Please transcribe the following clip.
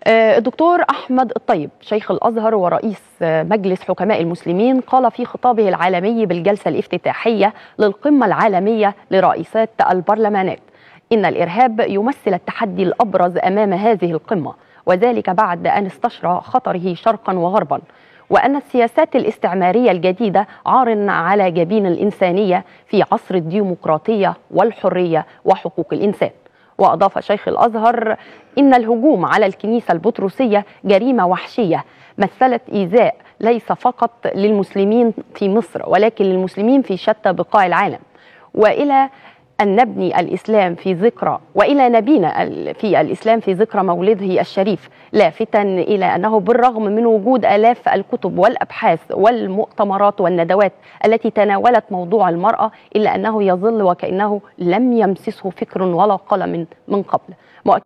الدكتور أحمد الطيب شيخ الأزهر ورئيس مجلس حكماء المسلمين قال في خطابه العالمي بالجلسة الافتتاحية للقمة العالمية لرئيسات البرلمانات إن الإرهاب يمثل التحدي الأبرز أمام هذه القمة، وذلك بعد أن استشرى خطره شرقا وغربا، وأن السياسات الاستعمارية الجديدة عار على جبين الإنسانية في عصر الديمقراطية والحرية وحقوق الإنسان. وأضاف شيخ الأزهر إن الهجوم على الكنيسة البطرسية جريمة وحشية مثلت إيذاء ليس فقط للمسلمين في مصر ولكن للمسلمين في شتى بقاع العالم، وإلى أن نبني الإسلام في ذكرى نبينا في الإسلام في ذكرى مولده الشريف، لافتا إلى أنه بالرغم من وجود آلاف الكتب والأبحاث والمؤتمرات والندوات التي تناولت موضوع المرأة إلا أنه يظل وكأنه لم يمسسه فكر ولا قلم من قبل.